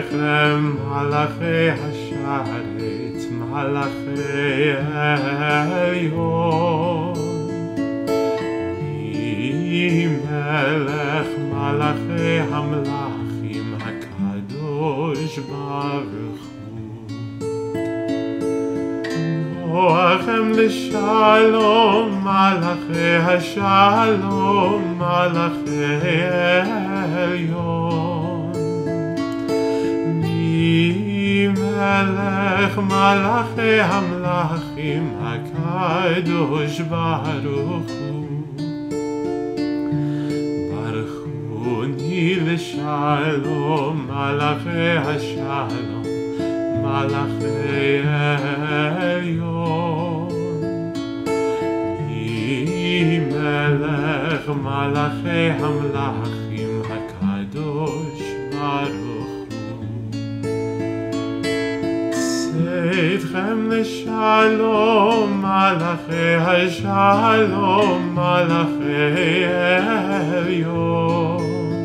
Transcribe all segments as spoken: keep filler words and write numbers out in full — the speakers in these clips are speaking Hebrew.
לכם מלאכי השרת, מלאכי עליון. מי מלך מלאכי המלאכים הקדוש ברוך הוא. בואכם לשלום מלאכי השלום, מלאכי עליון. מי מלך מלאכי המלאכים הקדוש ברוך הוא. ברכוני לשלום מלאכי השלום, מלאכי עליון. מי מלך מלאכי המלאכים הקדוש ברוך הוא. צאתכם לשלום מלאכי השלום, מלאכי עליון.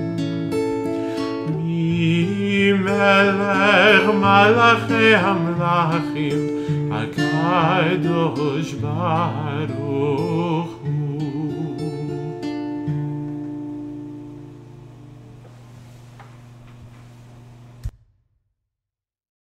מי מלך מלאכי המלאכים הקדוש ברוך הוא.